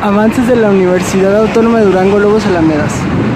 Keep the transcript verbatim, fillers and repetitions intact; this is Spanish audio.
Avances de la Universidad Autónoma de Durango, Lobos Alamedas.